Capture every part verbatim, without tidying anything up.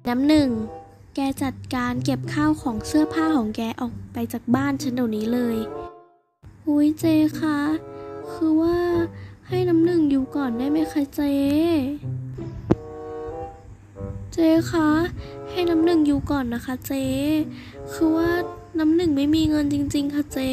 น้ำหนึ่งแกจัดการเก็บข้าวของเสื้อผ้าของแกออกไปจากบ้านฉันเดี๋ยวนี้เลยอุ้ยเจคะคือว่าให้น้ำหนึ่งอยู่ก่อนได้ไหมคะเจเจคะให้น้ำหนึ่งอยู่ก่อนนะคะเจคือว่าน้ำหนึ่งไม่มีเงินจริงๆค่ะเจ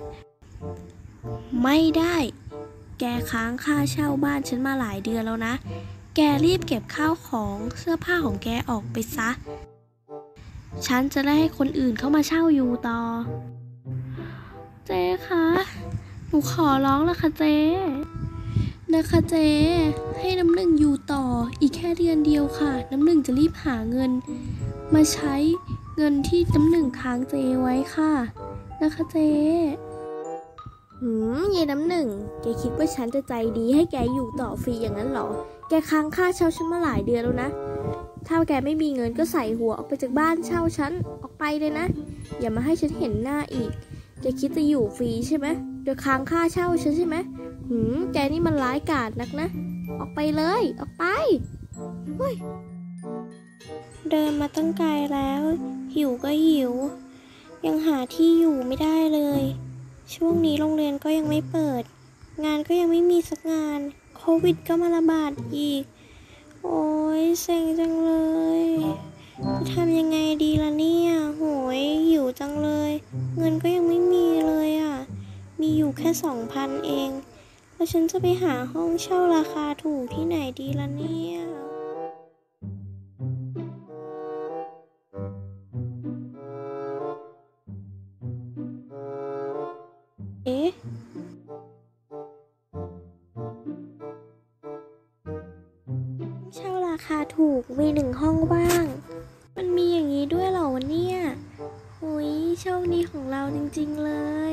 ไม่ได้แกค้างค่าเช่าบ้านฉันมาหลายเดือนแล้วนะแกรีบเก็บข้าวของเสื้อผ้าของแกออกไปซะฉันจะได้ให้คนอื่นเข้ามาเช่าอยู่ต่อเจ๊คะหนูขอร้องแล้วค่ะเจ๊นะคะเจ๊ให้น้ำหนึ่งอยู่ต่ออีกแค่เดือนเดียวค่ะน้ำหนึ่งจะรีบหาเงินมาใช้เงินที่น้ำหนึ่งค้างเจ๊ไว้ค่ะนะคะเจ๊หืมยายน้ำหนึ่งแกคิดว่าฉันจะใจดีให้แกอยู่ต่อฟรีอย่างนั้นเหรอแกค้างค่าเช่าฉันมาหลายเดือนแล้วนะถ้าแกไม่มีเงินก็ใส่หัวออกไปจากบ้านเช่าฉันออกไปเลยนะอย่ามาให้ฉันเห็นหน้าอีกแกคิดจะอยู่ฟรีใช่ไหมโดยค้างค่าเช่าฉันใช่ไหมหืมแกนี่มันร้ายกาจนักนะออกไปเลยออกไปเฮ้ยเดินมาตั้งไกลแล้วหิวก็หิวยังหาที่อยู่ไม่ได้เลยช่วงนี้โรงเรียนก็ยังไม่เปิดงานก็ยังไม่มีสักงานโควิดก็มาระบาดอีกโอ้ยเซ็งจังเลยจะทำยังไงดีล่ะเนี่ยโหยหิวจังเลยเงินก็ยังไม่มีเลยอ่ะมีอยู่แค่สองพันเองแล้วฉันจะไปหาห้องเช่าราคาถูกที่ไหนดีล่ะเนี่ยเอ๊ะเช่าราคาถูกมีหนึ่งห้องว่างมันมีอย่างนี้ด้วยเหรอวะเนี่ยหุยโชคดีของเราจริงๆเลย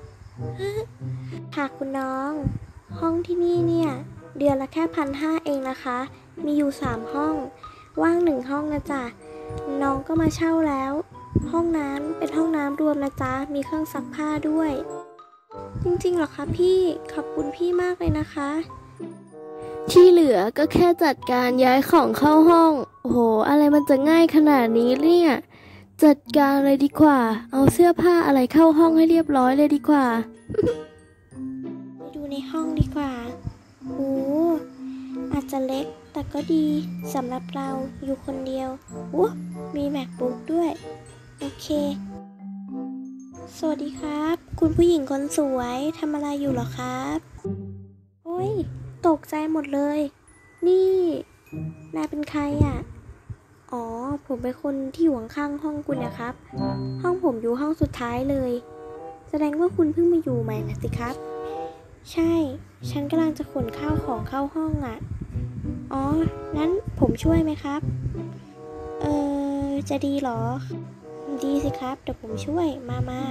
ค่ะคุณน้องห้องที่นี่เนี่ยเดือนละแค่พันห้าเองนะคะมีอยู่สามห้องว่างหนึ่งห้องนะจ๊ะน้องก็มาเช่าแล้วห้องน้ำเป็นห้องน้ำรวมนะจ๊ะมีเครื่องซักผ้าด้วยจริงๆเหรอคะพี่ขอบคุณพี่มากเลยนะคะที่เหลือก็แค่จัดการย้ายของเข้าห้องโอ้โหอะไรมันจะง่ายขนาดนี้เนี่ยจัดการเลยดีกว่าเอาเสื้อผ้าอะไรเข้าห้องให้เรียบร้อยเลยดีกว่า ไปดูในห้องดีกว่าโอ้อาจจะเล็กแต่ก็ดีสำหรับเราอยู่คนเดียวโอ้มี MacBook ด้วยโอเคสวัสดีครับคุณผู้หญิงคนสวยทำอะไรอยู่หรอครับโอ้ยตกใจหมดเลยนี่นายเป็นใครอ่ะอ๋อผมเป็นคนที่อยู่ข้างห้องคุณนะครับห้องผมอยู่ห้องสุดท้ายเลยแสดงว่าคุณเพิ่งมาอยู่ใหม่นะสิครับใช่ฉันกำลังจะขนข้าวของเข้าห้องอ่ะอ๋องั้นผมช่วยไหมครับเออจะดีเหรอดีสิครับเดี๋ยวผมช่วยมามา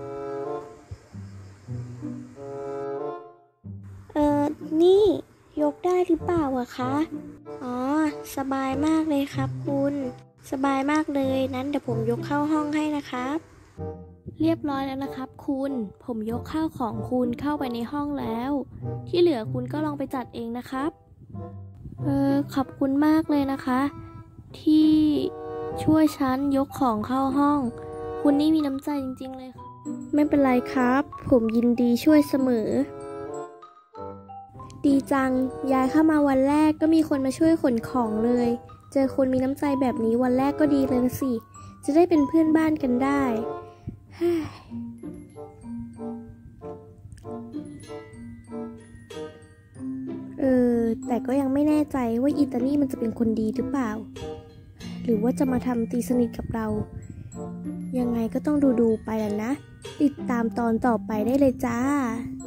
เออนี่ยกได้หรือเปล่าอะคะอ๋อสบายมากเลยครับคุณสบายมากเลยนั้นเดี๋ยวผมยกเข้าห้องให้นะครับเรียบร้อยแล้วนะครับคุณผมยกข้าวของคุณเข้าไปในห้องแล้วที่เหลือคุณก็ลองไปจัดเองนะครับเออขอบคุณมากเลยนะคะที่ช่วยฉันยกของเข้าห้องคุณนี่มีน้ำใจจริงๆเลยค่ะไม่เป็นไรครับผมยินดีช่วยเสมอดีจังย้ายเข้ามาวันแรกก็มีคนมาช่วยขนของเลยเจอคนมีน้ำใจแบบนี้วันแรกก็ดีเลยนะสิจะได้เป็นเพื่อนบ้านกันได้เออแต่ก็ยังไม่แน่ใจว่าอีตานี่มันจะเป็นคนดีหรือเปล่าหรือว่าจะมาทำตีสนิทกับเรายังไงก็ต้องดูดูไปแล้วนะติดตามตอนต่อไปได้เลยจ้า